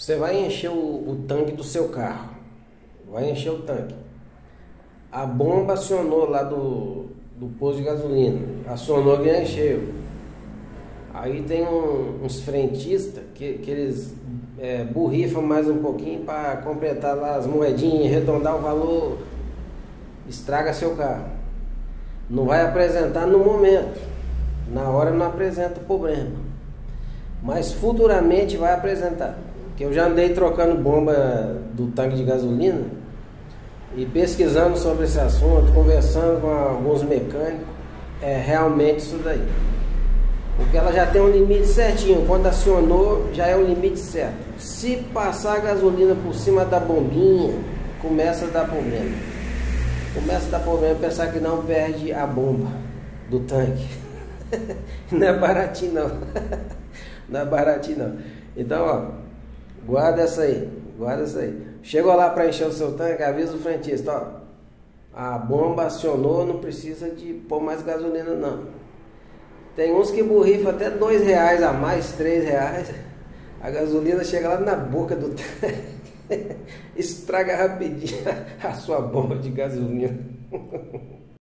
Você vai encher o tanque do seu carro. Vai encher o tanque. A bomba acionou lá do posto de gasolina. Acionou e encheu. Aí tem uns frentistas que eles borrifam mais um pouquinho para completar lá as moedinhas, arredondar o valor. Estraga seu carro. Não vai apresentar no momento. Na hora não apresenta problema. Mas futuramente vai apresentar. Porque eu já andei trocando bomba do tanque de gasolina e pesquisando sobre esse assunto, conversando com alguns mecânicos, é realmente isso daí. Porque ela já tem um limite certinho, quando acionou já é o limite certo. Se passar a gasolina por cima da bombinha, começa a dar problema. Começa a dar problema, pensar que não perde a bomba do tanque. Não é baratinho não. Não é baratinho não. Então, ó, guarda essa aí, guarda essa aí. Chegou lá para encher o seu tanque, avisa o frentista, ó, a bomba acionou, não precisa de pôr mais gasolina não. Tem uns que borrifam até R$2 a mais, R$3. A gasolina chega lá na boca do tanque, estraga rapidinho a sua bomba de gasolina.